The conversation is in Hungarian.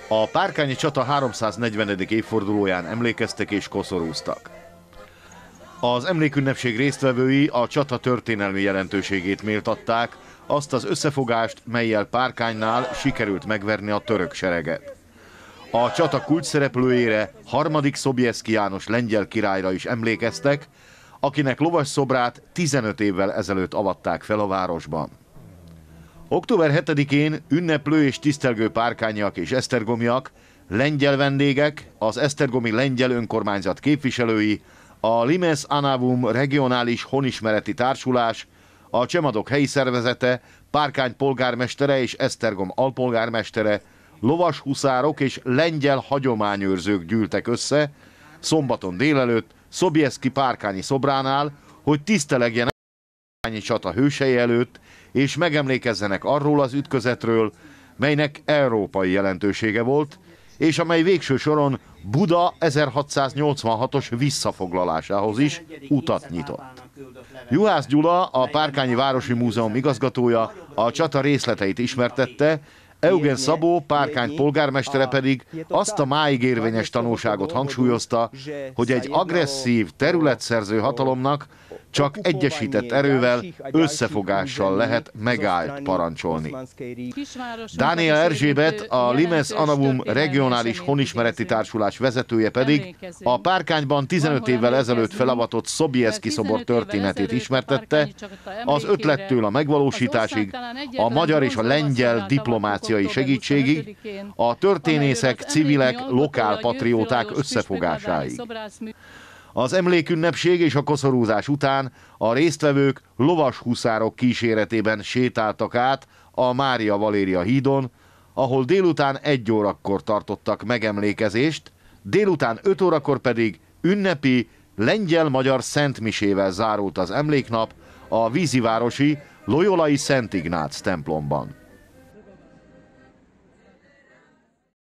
A párkányi csata 340. évfordulóján emlékeztek és koszorúztak. Az emlékünnepség résztvevői a csata történelmi jelentőségét méltatták, azt az összefogást, mellyel Párkánynál sikerült megverni a török sereget. A csata kulcsszereplőjére, harmadik Sobieski János lengyel királyra is emlékeztek, akinek lovas szobrát 15 évvel ezelőtt avatták fel a városban. Október 7-én ünneplő és tisztelgő párkányiak és esztergomiak, lengyel vendégek, az esztergomi lengyel önkormányzat képviselői, a Limes Anavum regionális honismereti társulás, a Csemadok helyi szervezete, Párkány polgármestere és Esztergom alpolgármestere, lovas huszárok és lengyel hagyományőrzők gyűltek össze szombaton délelőtt Sobieski párkányi szobránál, hogy tisztelegjenek a párkányi csata hősei előtt, és megemlékezzenek arról az ütközetről, melynek európai jelentősége volt, és amely végső soron Buda 1686-os visszafoglalásához is utat nyitott. Juhász Gyula, a Párkányi Városi Múzeum igazgatója a csata részleteit ismertette, Eugen Szabó, Párkány polgármestere pedig azt a máig érvényes tanúságot hangsúlyozta, hogy egy agresszív, területszerző hatalomnak csak egyesített erővel, összefogással lehet megállt parancsolni. Dániel Erzsébet, a Limes Anavum regionális honismereti társulás vezetője pedig a Párkányban 15 évvel ezelőtt felavatott Sobieski szobor történetét ismertette, az ötlettől a megvalósításig, a magyar és a lengyel diplomáciai segítségig, a történészek, civilek, lokálpatrióták összefogásáig. Az emlékünnepség és a koszorúzás után a résztvevők lovas huszárok kíséretében sétáltak át a Mária Valéria hídon, ahol délután 1 órakor tartottak megemlékezést, délután 5 órakor pedig ünnepi, lengyel-magyar szentmisével zárult az emléknap a vízivárosi Loyolai Szent Ignác templomban.